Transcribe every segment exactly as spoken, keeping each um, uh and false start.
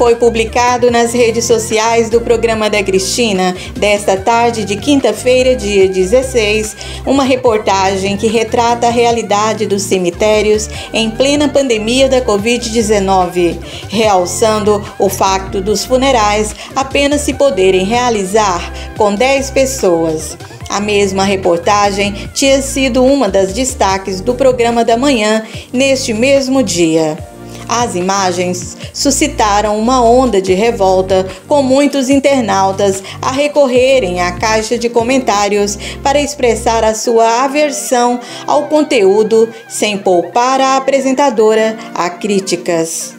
foi publicado nas redes sociais do programa da Cristina, desta tarde de quinta-feira, dia dezesseis, uma reportagem que retrata a realidade dos cemitérios em plena pandemia da covid dezenove, realçando o facto dos funerais apenas se poderem realizar com dez pessoas. A mesma reportagem tinha sido uma das destaques do programa da manhã neste mesmo dia. As imagens suscitaram uma onda de revolta, com muitos internautas a recorrerem à caixa de comentários para expressar a sua aversão ao conteúdo, sem poupar a apresentadora a críticas.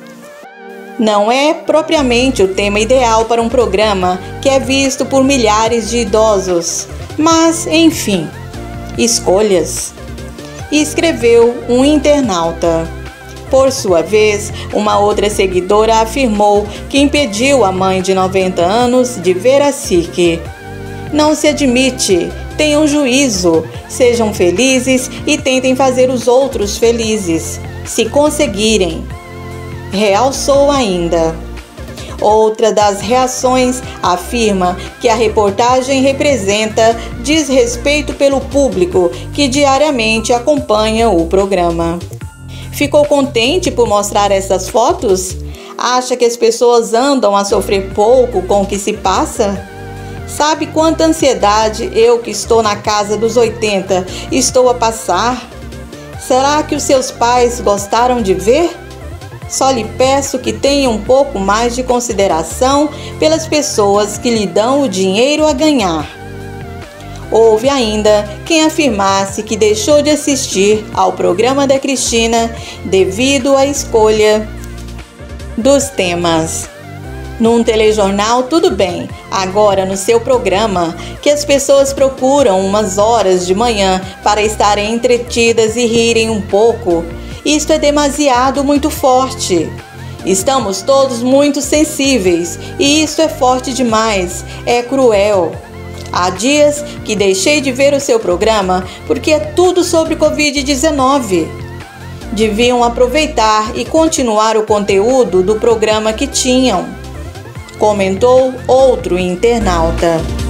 Não é propriamente o tema ideal para um programa que é visto por milhares de idosos, mas, enfim, escolhas, escreveu um internauta. Por sua vez, uma outra seguidora afirmou que impediu a mãe de noventa anos de ver a S I C. Não se admite, tenham juízo, sejam felizes e tentem fazer os outros felizes, se conseguirem. Realçou ainda. Outra das reações afirma que a reportagem representa desrespeito pelo público que diariamente acompanha o programa. Ficou contente por mostrar essas fotos? Acha que as pessoas andam a sofrer pouco com o que se passa? Sabe quanta ansiedade eu, que estou na casa dos oitenta, estou a passar? Será que os seus pais gostaram de ver? Só lhe peço que tenha um pouco mais de consideração pelas pessoas que lhe dão o dinheiro a ganhar. Houve ainda quem afirmasse que deixou de assistir ao programa da Cristina devido à escolha dos temas. Num telejornal, tudo bem. Agora, no seu programa, que as pessoas procuram umas horas de manhã para estarem entretidas e rirem um pouco, isto é demasiado muito forte. Estamos todos muito sensíveis e isso é forte demais, é cruel. Há dias que deixei de ver o seu programa porque é tudo sobre covid dezenove. Deviam aproveitar e continuar o conteúdo do programa que tinham, comentou outro internauta.